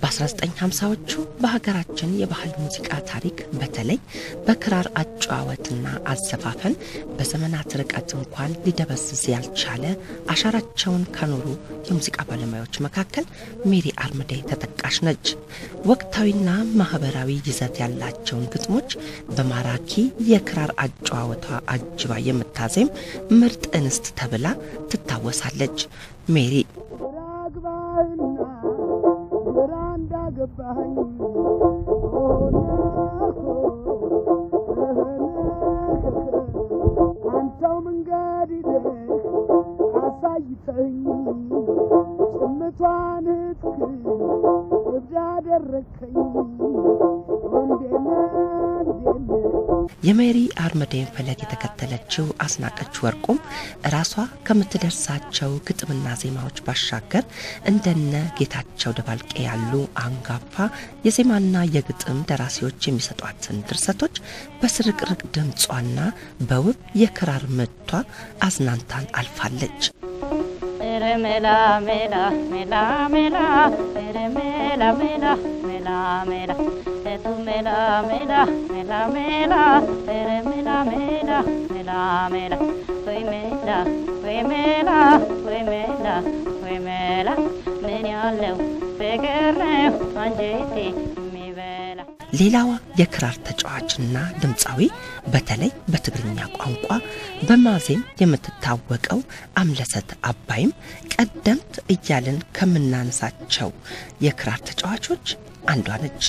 በ1950ዎቹ በሀገራችን የባህል ሙዚቃ ታሪክ በተለይ በክራር አጫዋወትና አዘፋፈን በዘመናት ርቀት እንኳን ሊደበዝዝ ያልቻለ አሻራቸውን ካኖሩ የሙዚቃ ባለሙያዎች መካከል ሜሪ አርምዴ ተጠቃሽ ነች። ወቅታዊና ማህበራዊ ይዘት ያላቸውን ግጥሞች በማራኪ የክራር አጫዋወቷ አጅባ የምታዜም ምርጥ እንስት ተብላ ትታወሳለች። ሜሪ የሜሪ አርምዴን ፈለግ የተከተለችው አስናቀች ወርቁም ራሷ ከምትደርሳቸው ግጥምና ዜማዎች ባሻገር እንደነ ጌታቸው ደባልቄ ያሉ አንጋፋ የዜማና የግጥም ደራሲዎች የሚሰጧትን ድርሰቶች በስርቅርቅ ድምጿና በውብ የክራር ምቷ አዝናንታን አልፋለች። ሜላ ሜላ ሜላ ሜላ ሜላ ሜላ ሜላ ሜላ tu mela mela mela mela mela mela mela mela we mela we mela we mela we mela ምን ያለው ፍቅር ነው አንጀቴ የሚበላ። ሌላዋ የክራር ተጫዋችና ድምጻዊ በተለይ በትግርኛ ቋንቋ በማዜም የምትታወቀው አምለሰት አባይም ቀደምት እያልን ከምናነሳቸው የክራር ተጫዋቾች አንዷ ነች።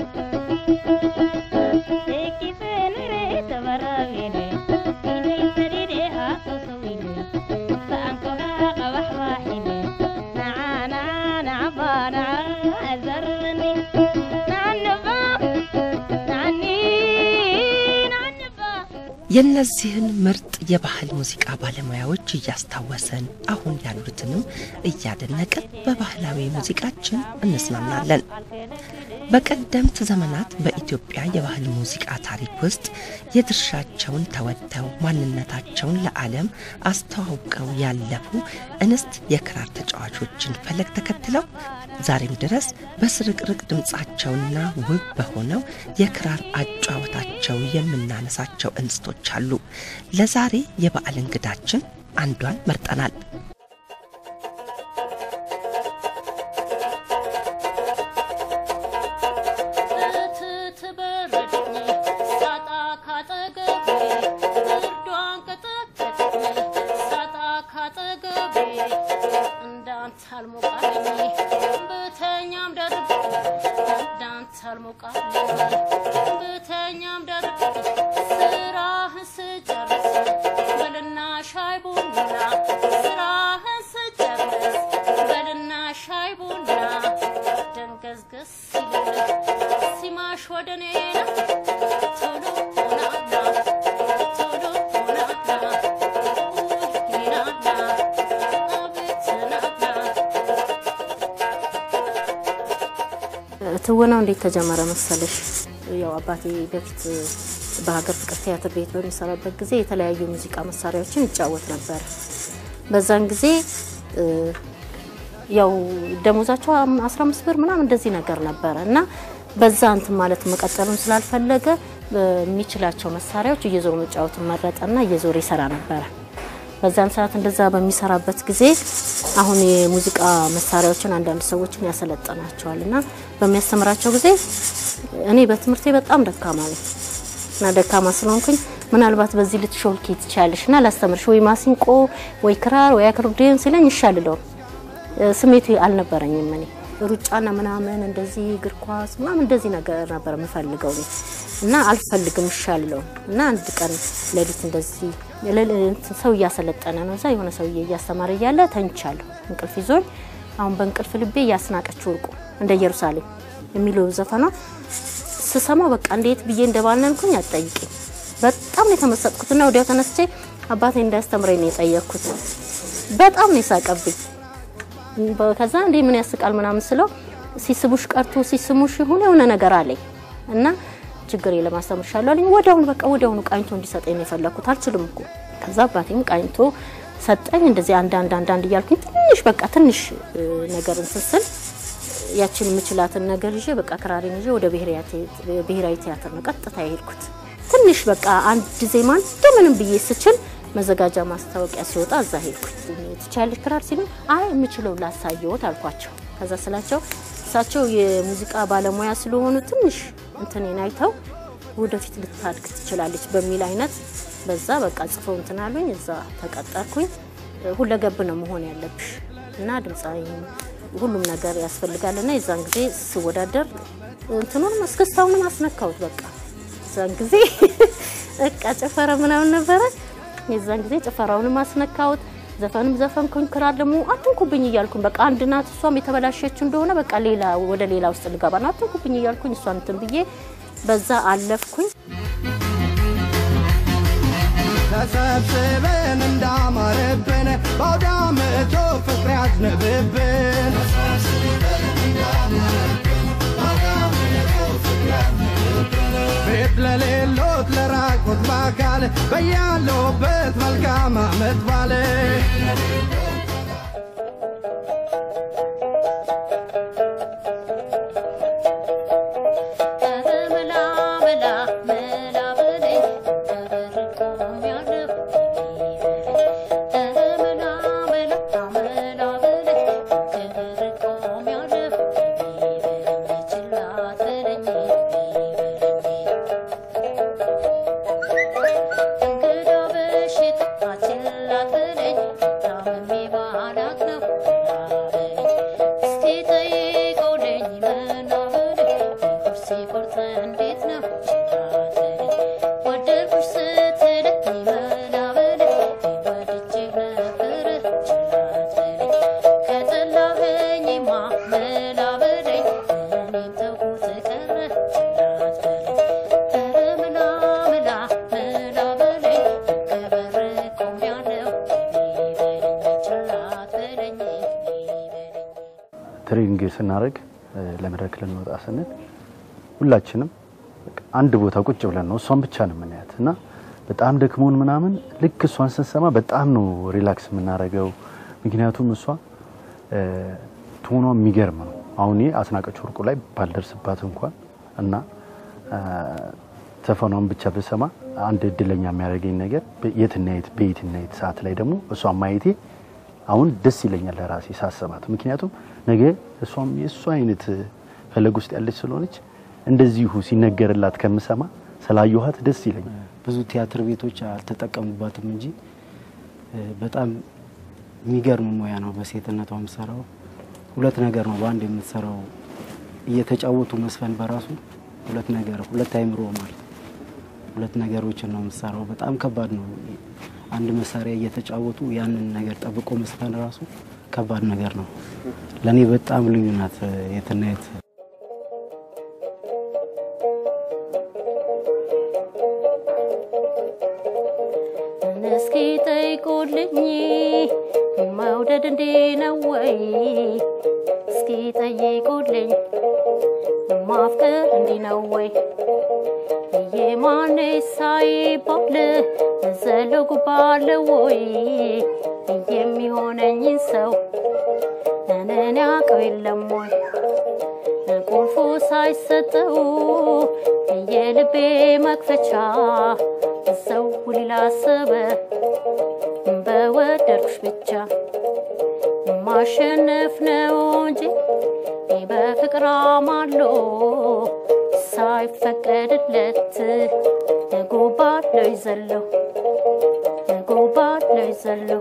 የነዚህን ምርጥ የባህል ሙዚቃ ባለሙያዎች እያስታወሰን አሁን ያሉትንም እያደነቀን በባህላዊ ሙዚቃችን እንስናናለን። በቀደምት ዘመናት በኢትዮጵያ የባህል ሙዚቃ ታሪክ ውስጥ የድርሻቸውን ተወጥተው ማንነታቸውን ለዓለም አስተዋውቀው ያለፉ እንስት የክራር ተጫዋቾችን ፈለግ ተከትለው ዛሬም ድረስ በስርቅርቅ ድምጻቸውና ውብ በሆነው የክራር አጫዋወታቸው የምናነሳቸው እንስቶች አሉ። ለዛሬ የበዓል እንግዳችን አንዷን መርጠናል። ትወናው እንዴት ተጀመረ መሰለሽ? ያው አባቴ በፊት በሀገር ፍቅር ቲያትር ቤት በሚሰራበት ጊዜ የተለያዩ ሙዚቃ መሳሪያዎችን ይጫወት ነበር። በዛን ጊዜ ያው ደሞዛቸው 15 ብር ምናምን እንደዚህ ነገር ነበርና በዛ አንተ ማለት መቀጠሉን ስላልፈለገ የሚችላቸው መሳሪያዎች እየዞሩ መጫወት መረጠና እየዞሩ ይሰራ ነበር። በዛን ሰዓት እንደዛ በሚሰራበት ጊዜ አሁን የሙዚቃ መሳሪያዎችን አንዳንድ ሰዎችን ያሰለጠናቸዋልና በሚያስተምራቸው ጊዜ እኔ በትምህርቴ በጣም ደካማ ነኝ እና ደካማ ስለሆንኩኝ ምናልባት በዚህ ልትሾልኪ ትቻለሽና ላስተምርሽ ወይ ማሲንቆ ወይ ክራር ወይ አኮርዲዮን ሲለኝ ይሻልለው ስሜቱ አልነበረኝም። እኔ ሩጫና ምናምን እንደዚህ እግር ኳስ ምናምን እንደዚህ ነገር ነበር የምፈልገው እና አልፈልግም ይሻልለው እና አንድ ቀን ለሊት እንደዚህ ሰው ያሰለጠነ ነው እዛ የሆነ ሰው ያስተማረ ያለ ተንቻለሁ። እንቅልፍ ይዞኝ አሁን በእንቅልፍ ልቤ ያስናቀች ወርቁ እንደ ኢየሩሳሌም የሚለው ዘፈና ስሰማው በቃ እንዴት ብዬ እንደባነንኩኝ አጠይቀኝ በጣም የተመሰጥኩትና ወዲያው ተነስቼ አባቴ እንዳስተምረኝ ነው የጠየቅኩት። በጣም ነው ሳቀብኝ። ከዛ እንዴ ምን ያስቃል ምናምን ስለው ሲስቡሽ ቀርቶ ሲስሙሽ የሆነ ነገር አለኝ እና ችግር የለማስተምርሻለሁ አለኝ። ወዲያው በቃ ወዲያው ቃኝቶ እንዲሰጠኝ ነው የፈለኩት። አልችልም እኮ ከዛ አባቴም ቃኝቶ ሰጠኝ። እንደዚህ አንድ እያልኩኝ ትንሽ በቃ ትንሽ ነገር እንስስል ያችን ምችላትን ነገር ይዤ በቃ ክራሪን ይዤ ወደ ብሔራዊ ቲያትር ነው ቀጥታ የሄድኩት ትንሽ በቃ አንድ ዜማን ምንም ብዬ ስችል መዘጋጃ ማስታወቂያ ሲወጣ እዛ ሄድኩት ትቻለሽ ክራር ሲሉ አይ ምችለው ላሳየውት አልኳቸው ከዛ ስላቸው እሳቸው የሙዚቃ ባለሙያ ስለሆኑ ትንሽ እንተኔን አይተው ወደፊት ልታድግ ትችላለች በሚል አይነት በዛ በቃ ጽፈው እንተናሉኝ እዛ ተቀጠርኩኝ ሁለገብ ነው መሆን ያለብሽ እና ድምጻይ ሁሉም ነገር ያስፈልጋልና የዛን ጊዜ ስወዳደር እንትኑን መስከስታውን ማስነካውት በቃ የዛን ጊዜ በቃ ጨፈራ ምናምን ነበር የዛን ጊዜ ጨፈራውን ማስነካውት ዘፈንም ዘፈንኩኝ ክራር ደግሞ አትንኩብኝ ይያልኩኝ በቃ አንድ ናት እሷም የተበላሸች እንደሆነ በቃ ሌላ ወደ ሌላ ውስጥ ልጋባና አትንኩብኝ ይያልኩኝ እሷን እንትን ብዬ በዛ አለፍኩኝ ተሰብስበን እንዳማረብን ባውዳመቶ ፍቅር ያዝንብብን ቤት ለሌሎት ለራቁት በአካል በያለውበት መልካም ዓመት ባለ ትሬኒንግ ስናረግ ለመድረክ ለንወጣ ሰነድ ሁላችንም አንድ ቦታ ቁጭ ብለን ነው እሷን ብቻ ነው የምናያትና በጣም ደክሞን ምናምን ልክ እሷን ስንሰማ በጣም ነው ሪላክስ የምናረገው ምክንያቱም እሷ ቶኗ የሚገርም ነው አሁን አስናቀች ወርቁ ላይ ባልደርስባት እንኳን እና ተፈናውን ብቻ በሰማ አንድ እድለኛ የሚያደርገኝ ነገር በየትናየት ሰዓት ላይ ደግሞ እሷን ማየቴ አሁን ደስ ይለኛል ለራሴ ሳስባት ምክንያቱም ነገ እሷም የሷ አይነት ፈለግ ውስጥ ያለች ስለሆነች እንደዚሁ ሲነገርላት ከምሰማ ስላየኋት ደስ ይለኛል ብዙ ቲያትር ቤቶች አልተጠቀሙባትም እንጂ በጣም የሚገርም ሙያ ነው በሴትነቷ የምትሰራው ሁለት ነገር ነው በአንድ የምትሰራው እየተጫወቱ መስፈን በራሱ ሁለት አይምሮ ማለት ሁለት ነገሮችን ነው የምትሰራው በጣም ከባድ ነው አንድ መሳሪያ እየተጫወቱ ያንን ነገር ጠብቆ መስፈን ራሱ ከባድ ነገር ነው ለኔ በጣም ልዩ ናት የትናየት እስኪ ጠይቁልኝ መውደድ እንዴ ነው ወይ እስኪ ጠይቁልኝ ማፍቀር እንዴ ነው ወይ የማን ሳይባል ዘለጉ ባለ ወይ የሚሆነኝ ሰው እኔን ያውቀው የለም ወይ ቁልፉ ሳይሰጠው የልቤ መክፈቻ ሰው ሊላሰበ በወደድኩሽ ብቻ ማሸነፍ ነው እንጂ በፍቅር አማሎ ሳይፈቀድለት ጎባለው ይዘለው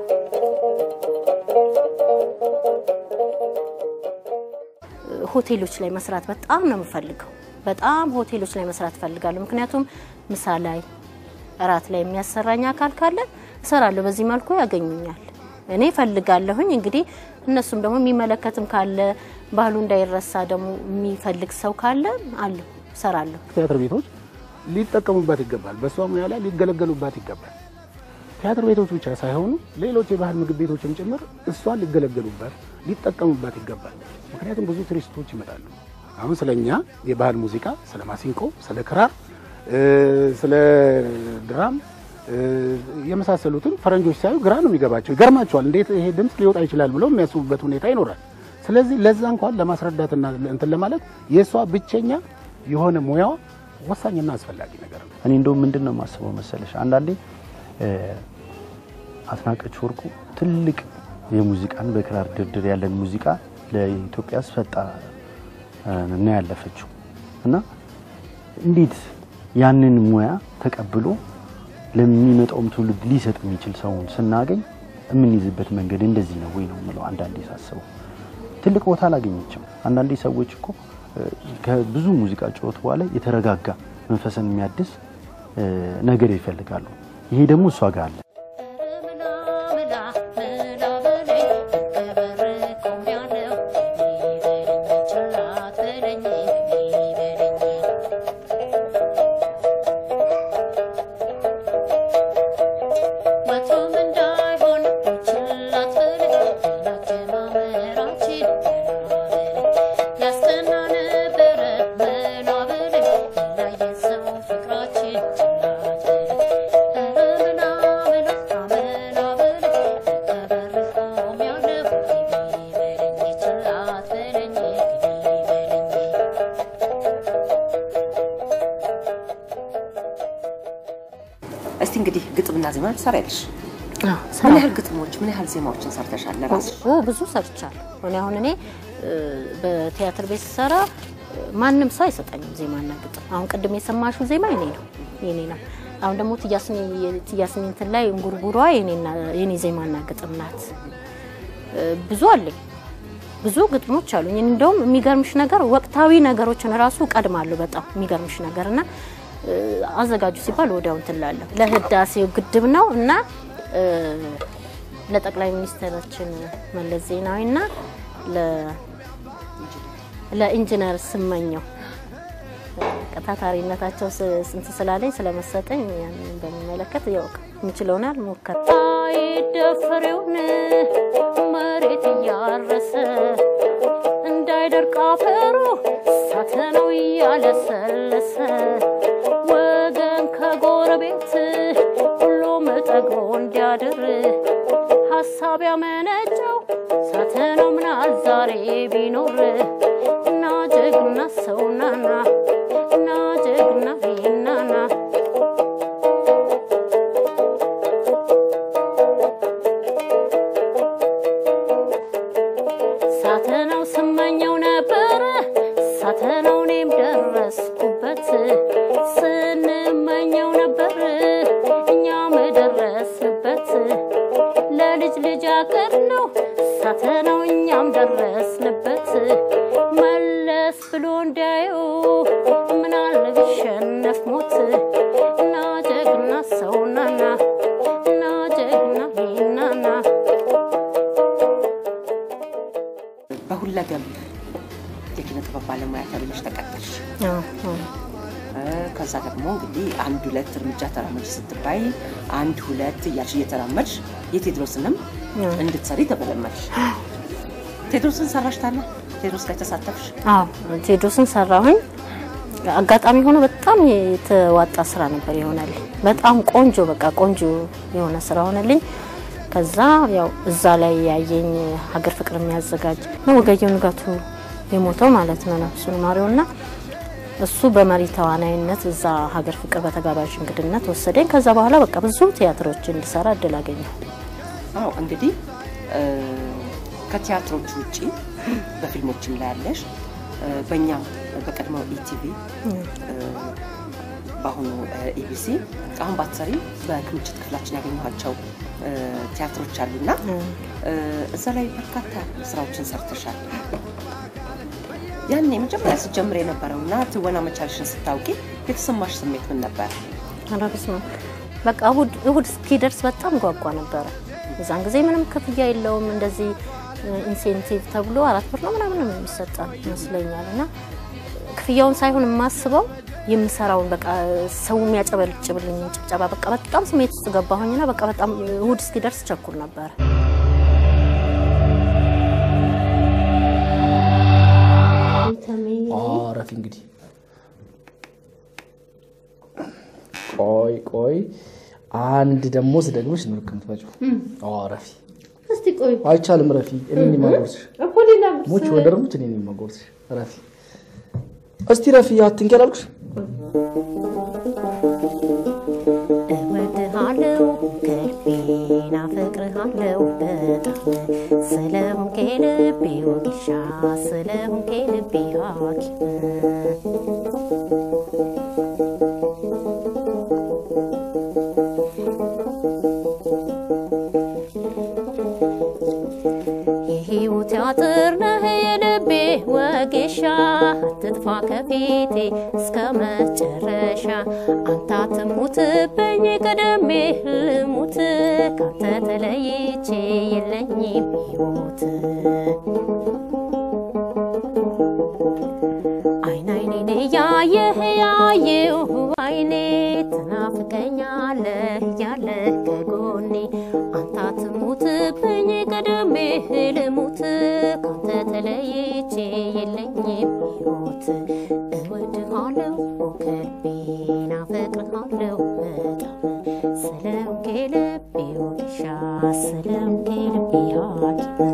ሆቴሎች ላይ መስራት በጣም ነው የምፈልገው በጣም ሆቴሎች ላይ መስራት ፈልጋለሁ ምክንያቱም ምሳ ላይ እራት ላይ የሚያሰራኝ አካል ካለ እሰራለሁ በዚህ መልኩ ያገኙኛል እኔ ፈልጋለሁኝ እንግዲህ እነሱም ደግሞ የሚመለከትም ካለ ባህሉ እንዳይረሳ ደግሞ የሚፈልግ ሰው ካለ አለ እሰራለሁ ቲያትር ቤቶች ሊጠቀሙባት ይገባል በሷም ያለ ሊገለገሉባት ይገባል ቲያትር ቤቶች ብቻ ሳይሆኑ ሌሎች የባህል ምግብ ቤቶችም ጭምር እሷን ሊገለገሉባት ሊጠቀሙባት ይገባል ምክንያቱም ብዙ ቱሪስቶች ይመጣሉ አሁን ስለኛ የባህል ሙዚቃ ስለ ማሲንቆ ስለ ክራር ስለ ድራም የመሳሰሉትን ፈረንጆች ሳይው ግራ ነው የሚገባቸው ይገርማቸዋል እንዴት ይሄ ድምጽ ሊወጣ ይችላል ብለው የሚያስቡበት ሁኔታ ይኖራል ስለዚህ ለዛ እንኳን ለማስረዳትና እንትን ለማለት የሷ ብቸኛ የሆነ ሙያው ወሳኝና አስፈላጊ ነገር ነው። እኔ እንደው ምንድነው ማስበው መሰለሽ አንዳንዴ አስናቀች ወርቁ ትልቅ የሙዚቃን በክራር ድርድር ያለን ሙዚቃ ለኢትዮጵያ አስፈጣ እና ያለፈችው እና እንዴት ያንን ሙያ ተቀብሎ ለሚመጣውም ትውልድ ሊሰጥ የሚችል ሰውን ስናገኝ ምን ይዝበት መንገድ እንደዚህ ነው ወይ ነው ማለት አንዳንዴ ሳስበው ትልቅ ቦታ አላገኘችም። አንዳንዴ ሰዎች እኮ ከብዙ ሙዚቃ ጨዋታ በኋላ የተረጋጋ መንፈስን የሚያድስ ነገር ይፈልጋሉ። ይሄ ደግሞ እሷ ጋር አለ። እስቲ እንግዲህ ግጥምና ዜማ ትሰሪያለሽ? ምን ያህል ግጥሞች ምን ያህል ዜማዎችን ሰርተሻል ለራስሽ? ብዙ ሰርቻለሁ። እኔ በቲያትር ቤት ሰራ ማንም ሰው አይሰጠኝም ዜማና ግጥም። አሁን ቅድም የሰማሽው ዜማ የኔ ነው። አሁን ደግሞ ትያስኒ እንትን ላይ እንጉርጉሯ የኔ ዜማና ግጥም ናት። ብዙ አለኝ። ብዙ ግጥሞች አሉኝ። እንደውም የሚገርምሽ ነገር ወቅታዊ ነገሮችን ራሱ ቀድማለሁ። በጣም የሚገርምሽ ነገርና አዘጋጁ ሲባል ወዲያው እንትላለሁ ለህዳሴው ግድብ ነው እና ለጠቅላይ ሚኒስትራችን መለስ ዜናዊና ለኢንጂነር ስመኘው ከታታሪነታቸው ስንት ስላለኝ ስለመሰጠኝ ያንን በሚመለከት ያው ምንችለውናል ሞከር አይደፈሬውን መሬት ያረሰ እንዳይደርቅ አፈሩ ሳተነው ያለሰለሰ ወገን ከጎረቤት ሁሉም ጠግቦ እንዲያድር ሐሳብ ያመነጨው ሳተነው ምናል ዛሬ ቢኖር እና ጀግና ሰውናና እና ጀግና ቢናና ሳተነው ስመኘው ነበር ሳተነው እኔም ደረስኩበት ስንመኘው ነበር እኛም ደረስንበት ለልጅ ልጅ አገር ነው ሳተነው እኛም ደረስንበት መለስ ብሎ እንዳየው ምናል ቢሸነፍ ሞት እና ጀግና ሰውናና እና ጀግና ቢናና በሁለገብ የኪነ ጥበብ ባለሙያ ተብለሽ ተቀጠልሽ። ከዛ ደግሞ እንግዲህ አንድ ሁለት እርምጃ ተራመድሽ ስትባይ አንድ ሁለት እያልሽ እየተራመድሽ የቴድሮስንም እንድትሰሪ ተበለመድሽ። ቴድሮስን ሰራሽ ታዲያ? ቴድሮስ ላይ ተሳተፍሽ? ቴድሮስን ሰራሁኝ። አጋጣሚ ሆኖ በጣም የተዋጣ ስራ ነበር ይሆናልኝ። በጣም ቆንጆ ቆንጆ የሆነ ስራ ሆነልኝ። ከዛ ያው እዛ ላይ ያየኝ ሀገር ፍቅር የሚያዘጋጅ ነው ወገየሁ ንጋቱ የሞተው ማለት ነው ነፍሱን ማሪውና እሱ በመሪ ተዋናይነት እዛ ሀገር ፍቅር በተጋባዥ እንግድነት ወሰደኝ። ከዛ በኋላ ብዙ ቲያትሮች እንድሰራ እድል አገኘሁ። እንግዲህ ከቲያትሮች ውጪ በፊልሞችም ላይ ያለሽ በእኛ በቀድሞው ኢቲቪ በአሁኑ ኢቢሲ አሁን ባትሰሪ በክምችት ክፍላችን ያገኘኋቸው ቲያትሮች አሉና እዛ ላይ በርካታ ስራዎችን ሰርተሻል። ያኔ መጀመሪያ ሲጀምር የነበረውና ትወና መቻልሽን ስታውቂ የተሰማሽ ስሜት ምን ነበር? አራብስማ እሁድ እስኪደርስ በጣም ጓጓ ነበር። እዛን ጊዜ ምንም ክፍያ የለውም እንደዚህ ኢንሴንቲቭ ተብሎ 4 ብር ነው ምናምን የሚሰጣው ይመስለኛልና ክፍያውን ሳይሆን ማስበው የምሰራውን ሰው የሚያጨበልጭብልኝ ጭብጨባ በጣም ስሜት ውስጥ ገባሁኝና በጣም እሁድ እስኪደርስ ቸኩል ነበር። አረፍ እንግዲህ ቆይ አንድ ደሞ ስለግምሽ ነው ከምትፈጩ አረፍ እስቲ ቆይ አይቻልም ረፊ እኔ ነኝ ማጎርስሽ እኮ ሌላ ሞች ወደርሙት እኔ ነኝ ማጎርስሽ ረፊ እስቲ ረፊ አትንከላልኩሽ እወድሃለሁ ከልቤና ፍቅርሃለሁ በጣም ስለሆንክ ልቤ ወጌሻ ስለሆንክ ልቤ ሐኪም የህይወት አጥር ነህ የልቤ ወጌሻ አትጥፋ ከፊቴ እስከ መጨረሻ አንተ አትሙትብኝ ቀደሜ ልሙት ካንተ ተለይቼ የለኝም ሕይወት አይን አይኔን ያየህ ያየው አይኔ ትናፍቀኛለህ ያለህ ከጎኔ አንተ አትሙትብኝ ቀደሜ ልሙት ካንተ ተለይቼ የለኝም ሕይወት እወድሃለሁ ከልቤና ፍቅርሃለሁ በጣም ስለሆንክ ልቤ ወጌሻ ስለሆንክ ልቤ ሐኪም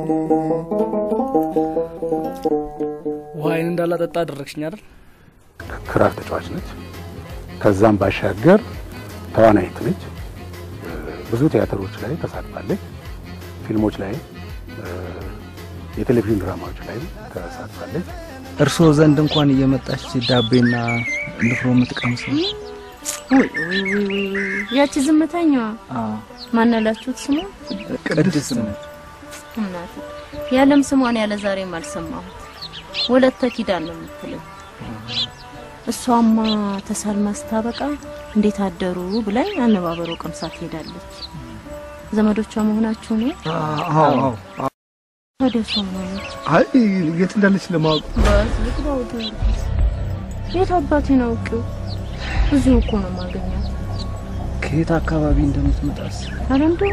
ዋይን እንዳላጠጣ አደረግሽኝ አይደል ክራር ተጫዋች ነች ከዛም ባሻገር ተዋናይት ነች ብዙ ቲያትሮች ላይ ተሳትፋለች ፊልሞች ላይ የቴሌቪዥን ድራማዎች ላይ ተሳትፋለች እርሶ ዘንድ እንኳን እየመጣች ዳቤና ንፍሮ ምትቀምስ ወይ ያቺ ዝምተኛ ማናላችሁት ስሙ ቅድስት ነች እናት ያለም ስሟን ያለ ዛሬም አልሰማሁት ወለተ ኪዳን ነው የምትለው እሷማ ተሳልማ ስታበቃ እንዴት አደሩ ብላኝ አነባበሩ ቀምሳት ሄዳለች ዘመዶቿ መሆናችሁ ነው አዎ ወደሱ ነው አይ የት እንዳለች ለማወቅ ባዝልቅባው የት አባቴ ነው እዚሁ እኮ ነው ማገኛት ከየት አካባቢ እንደምትመጣስ አረንዶ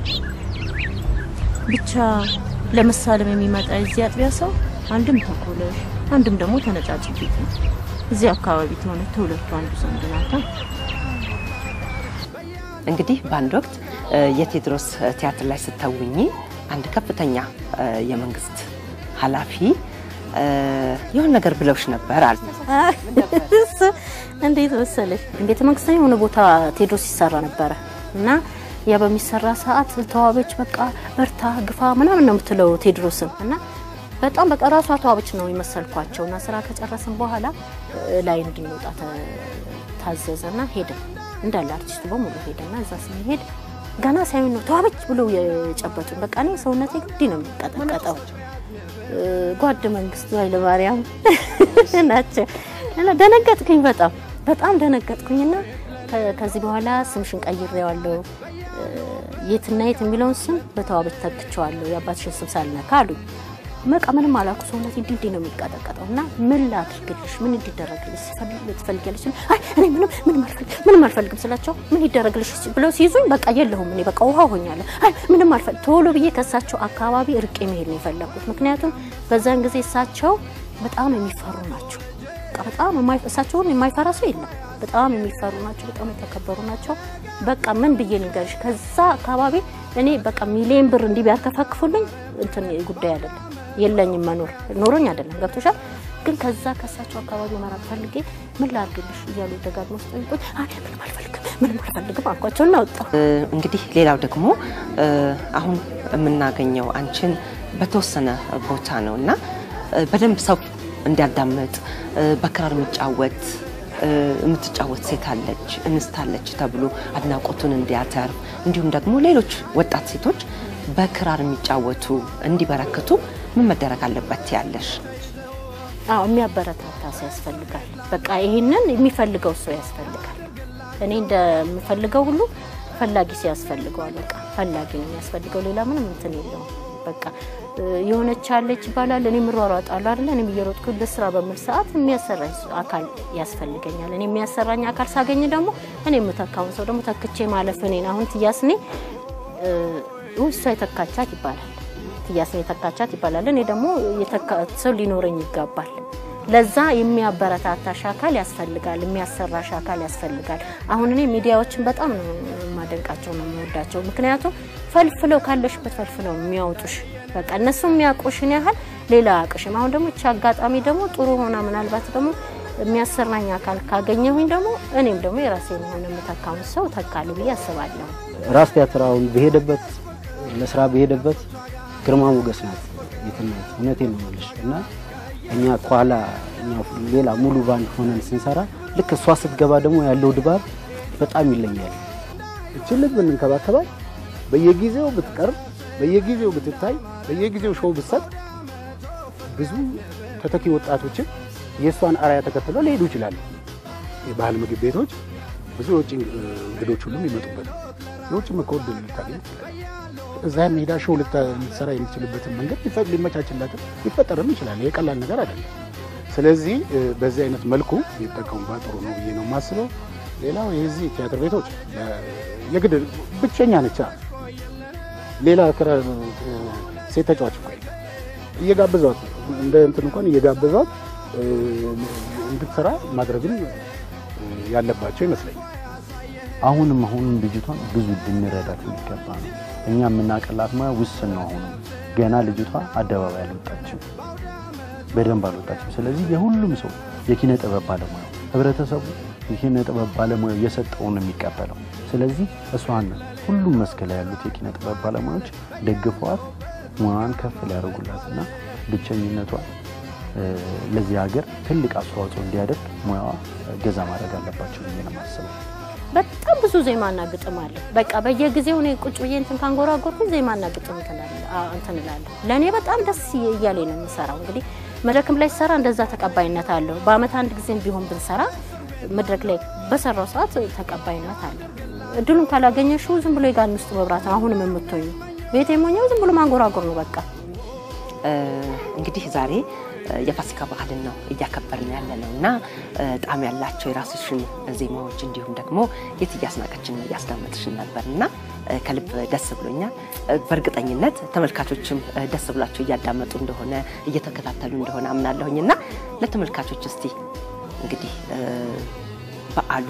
ብቻ ለምሳሌም የሚመጣ እዚህ አጥቢያ ሰው አንድም ተኮለሽ አንድም ደግሞ ተነጫጭቂት ነው እዚህ አካባቢ ተሆነ ተሁለቱ አንዱ ዘንድ ናታ እንግዲህ ባንድ ወቅት የቴድሮስ ቲያትር ላይ ስተውኝ አንድ ከፍተኛ የመንግስት ኃላፊ የሆነ ነገር ብለውሽ ነበር አለ እንዴት መሰለሽ ቤተ መንግስት ላይ ሆነ ቦታ ቴድሮስ ይሰራ ነበር እና ያ በሚሰራ ሰዓት ተዋበች በቃ በርታ ግፋ ምናምን ነው የምትለው ቴድሮስን እና በጣም በቃ ራሷ ተዋበች ነው ይመስልኳቸውና ስራ ከጨረሰን በኋላ ላይ እንድንወጣ ታዘዘና ሄደ እንዳለ አርቲስቱ በሙሉ ሄደና እዛ ስንሄድ ገና ሳይሆን ነው ተዋበች ብለው የጨበጡን በቃ ነው ሰውነቴ ግድ ነው የሚቀጠቀጠው ጓድ መንግስቱ ኃይለ ማርያም ናቸው እና ደነገጥኩኝ በጣም ደነገጥኩኝና ከዚህ በኋላ ስምሽን ቀይሬዋለሁ የትና የት የሚለውን ስም በተዋበች ተክቼዋለሁ ያባትሽን ስም ሳልነካ አሉኝ መቃ ምንም አላኩ ሰውነቴ እንዴ ነው የሚቀጠቀጠውና ምን ላድርግልሽ ምን እንዲደረግልሽ ትፈልጊያለሽ አይ እኔ ምንም አልፈልግም ስላቸው ምን ይደረግልሽ ብለው ሲይዙኝ በቃ የለሁም እኔ በቃ ውሃ ሆኛለሁ አይ ምንም አልፈልግ ቶሎ ብዬ ከሳቸው አካባቢ ርቄ መሄድ ነው የፈለኩት ምክንያቱም በዛን ጊዜ እሳቸው በጣም የሚፈሩ ናቸው በጣም እሳቸውን የማይፈራ ሰው የለም በጣም የሚፈሩ ናቸው በጣም የተከበሩ ናቸው በቃ ምን ብዬ ልንገርሽ ከዛ አካባቢ እኔ በቃ ሚሊዮን ብር እንዲ ቢያከፋክፉልኝ እንትን ጉዳይ አይደለም የለኝም መኖር ኖሮኝ አይደለም ገብቶሻል ግን ከዛ ከሳቸው አካባቢ ማራቅ ፈልጌ ምን ላድርግልሽ እያሉ ደጋግሞ ስጠይቁኝ አይ ምንም አልፈልግም አልኳቸውና ወጣሁ እንግዲህ ሌላው ደግሞ አሁን የምናገኘው አንቺን በተወሰነ ቦታ ነውና በደንብ ሰው እንዲያዳምጥ በክራር የምትጫወት ሴት አለች እንስታለች ተብሎ አድናቆቱን እንዲያተርፍ እንዲሁም ደግሞ ሌሎች ወጣት ሴቶች በክራር የሚጫወቱ እንዲበረከቱ ምን መደረግ አለበት ያለሽ አዎ የሚያበረታታ ሰው ያስፈልጋል በቃ ይሄንን የሚፈልገው ሰው ያስፈልጋል እኔ እንደምፈልገው ሁሉ ፈላጊ ሰው ያስፈልጋል በቃ ፈላጊ ነው ያስፈልገው ሌላ ምንም እንትን የለውም በቃ የሆነች አለች ይባላል እኔ ምሯሯጣለሁ አይደል እኔ እየሮጥኩ ለስራ በመል ሰዓት የሚያሰራኝ አካል ያስፈልገኛል እኔ የሚያሰራኝ አካል ሳገኝ ደግሞ እኔ የምተካውን ሰው ደግሞ ተክቼ ማለፍ እኔን አሁን ትያስኔ ውስጥ ተካቻት ይባላል ትያስኔ ተካቻት ይባላል እኔ ደግሞ የተካሰው ሊኖረኝ ይገባል ለዛ የሚያበረታታሽ አካል ያስፈልጋል የሚያሰራሽ አካል ያስፈልጋል አሁን እኔ ሚዲያዎችን በጣም ነው ማደንቃቸው ነው የምወዳቸው ምክንያቱም ፈልፍለው ካለሽበት ፈልፍለው የሚያወጡሽ በቃ እነሱ የሚያቆሽን ያህል ሌላ አቅሽም አሁን ደግሞ እቺ አጋጣሚ ደግሞ ጥሩ ሆና ምናልባት ደግሞ የሚያሰራኝ አካል ካገኘሁኝ ደግሞ እኔም ደግሞ የራሴን ሆነ መተካው ሰው ተካሉ ብዬ አስባለሁ ራስ ቲያትራውን በሄደበት ለስራ በሄደበት ግርማ ሞገስ ናት የትነት እውነቴን ነው ልሽ እና እኛ ቋላ እኛ ሌላ ሙሉ ባንድ ሆነን ስንሰራ ልክ እሷ ስትገባ ደግሞ ያለው ድባብ በጣም ይለኛል እቺ ልጅ ብንንከባከባት በየጊዜው ብትቀርብ በየጊዜው ብትታይ በየጊዜው ሾው ብትሰጥ ብዙ ተተኪ ወጣቶችን የሷን አራያ ተከትለው ሊሄዱ ይችላሉ የባህል ምግብ ቤቶች ብዙ የውጭ እንግዶች ሁሉ ይመጡበት የውጭ መኮድል ልታገኝ እዛ ሜዳ ሾው ልትሰራ የምትችልበትን መንገድ ሊመቻችላት ይፈጠርም ይችላል የቀላል ነገር አይደለም ስለዚህ በዚህ አይነት መልኩ ይተቀሙባት ጥሩ ነው ብዬ ነው ማስበው ሌላው የዚህ ቲያትር ቤቶች የግድ ብቸኛ ነች ሌላ ሴት ተጫዋች እኮ እየጋበዟት እንደ እንትን እንኳን እየጋበዟት እንድትሰራ ማድረግም ያለባቸው ይመስለኛል አሁንም ልጅቷን ብዙ ድንረዳት የሚገባ ነው እኛ የምናቀላት ማያ ውስን ነው አሁን ገና ልጅቷ አደባባይ አልወጣችም በደንብ አልወጣችም ስለዚህ የሁሉም ሰው የኪነ ጥበብ ባለሙያ ህብረተሰቡ የኪነ ጥበብ ባለሙያ የሰጠውን የሚቀበለው ስለዚህ እሷን ሁሉም መስከላ ያሉት የኪነ ጥበብ ባለሙያዎች ደግፈዋት ሙያን ከፍ ሊያደርጉላትና ብቸኝነቷ ለዚህ ሀገር ትልቅ አስተዋጽኦ እንዲያደርግ ሙያዋ ገዛ ማድረግ አለባቸው ብዬ ነው የማስበው በጣም ብዙ ዜማና ግጥም አለ በቃ በየጊዜው ነው ቁጭ ብዬ እንትን ካንጎራጎርኩ ዜማና ግጥም እንተናል ለኔ በጣም ደስ ይያለኝ ነው የምሰራው እንግዲህ መድረክም ላይ ሰራ እንደዛ ተቀባይነት አለው በአመት አንድ ጊዜም ቢሆን ብንሰራ መድረክ ላይ በሰራው ሰዓት ተቀባይነት አለ እድሉን ካላገኘሽው ዝም ብሎ ይጋን ውስጥ መብራት አሁንም የምትሆኝ ቤቴ ሞኛው ዝም ብሎ ማንጎራጎር ነው በቃ እንግዲህ ዛሬ የፋሲካ በዓልን ነው እያከበርን ያለነውና ጣም ያላቸው የራስሽን ዜማዎች እንዲሁም ደግሞ የትያስናቀችን ያስዳመጥሽን ነበርና ከልብ ደስ ብሎኛል በርግጠኝነት ተመልካቾችም ደስ ብላቸው እያዳመጡ እንደሆነ እየተከታተሉ እንደሆነ አምናለሁኝና ለተመልካቾች እስቲ እንግዲህ በዓሉ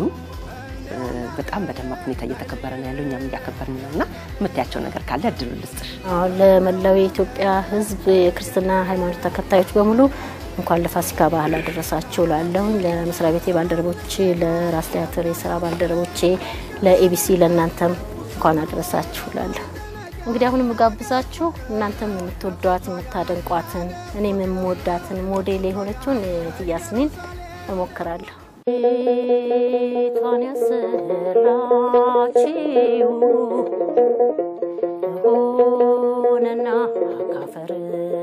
በጣም በደማቅ ሁኔታ እየተከበረ ነው ያለው እኛም እያከበርን ነውና መታያቸው ነገር ካለ እድሉ ልስጥሽ ለመላው የኢትዮጵያ ህዝብ የክርስትና ሃይማኖት ተከታዮች በሙሉ እንኳን ለፋሲካ በዓል አደረሳችሁ ላለው ለመስሪያ ቤቴ ባልደረቦቼ ለራስ ቲያትር የሥራ ባልደረቦቼ ለኤቢሲ ለእናንተም እንኳን አደረሳችሁ ላለው እንግዲህ አሁንም ጋብዛችሁ እናንተም የምትወዷት የምታደንቋትን እኔም የምወዳትን ሞዴል የሆነችውን ትያስኒን እሞክራለሁ ቷን ያሰራችው ሆነና ካፈር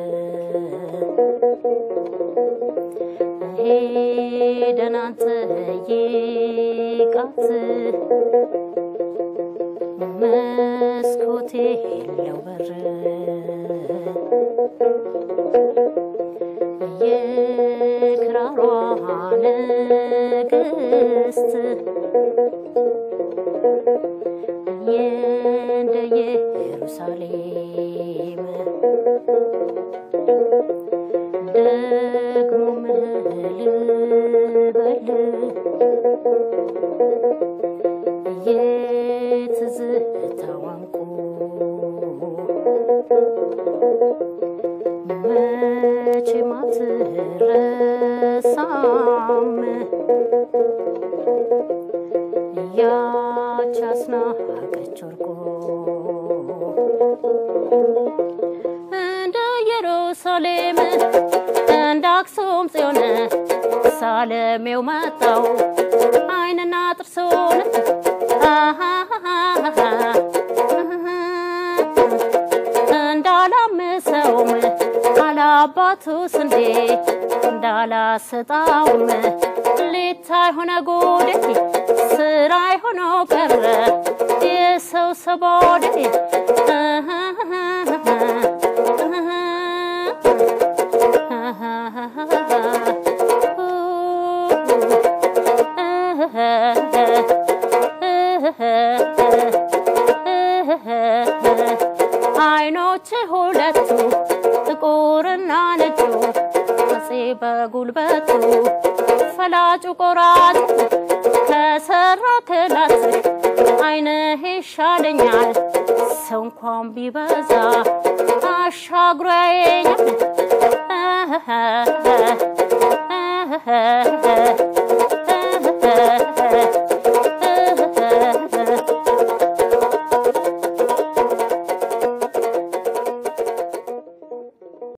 ሄደን አንጠይቃት መስኮቴ የለው በር የክራሯ ንግስት የእንደ ኢየሩሳሌም ደግሞ ልበል የትዝታዋ እንቁ መቼም አትረሳም ያች አስናቀች ወርቁ እንደ ኢየሩሳሌም እንደ አክሱም ጽዮን ሳለሜው መጣው አይንና ጥርሱን እንዳላምሰውም አላባቱ ስንዴ እንዳላሰጣውም ሊታይ ሆነ ጉዴ ስራይ ሆኖ ቀረ የሰው ሰቦዴ አይኖች ሁለቱ ጥቁርና ነጩ አጼ በጉልበቱ ፈላጩ ቆራጭ ከሰራ ክላት አይንህ ይሻለኛል ሰው እንኳን ቢበዛ አሻግሮ ያየኛል